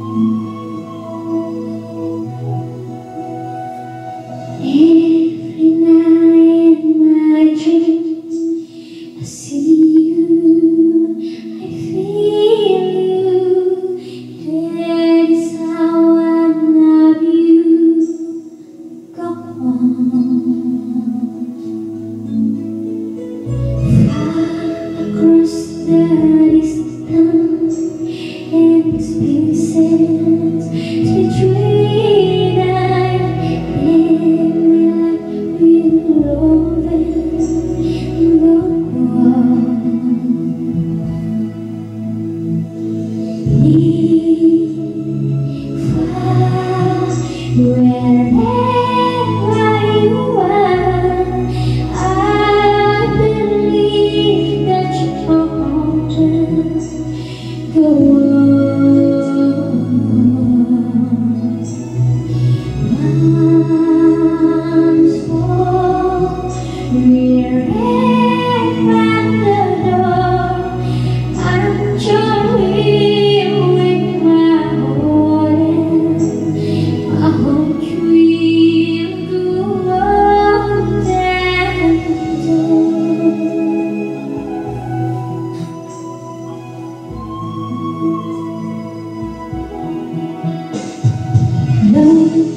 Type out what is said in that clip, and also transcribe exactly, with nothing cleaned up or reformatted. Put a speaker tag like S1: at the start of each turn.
S1: Every night in my dreams, I see you, I feel you. That is how I love you. Go on. Far across the distance and experiences between us. Wherever you are, I believe that you always go on. Once more, we're at the door. I'm joining with my heart. I hope you will go on that door. No.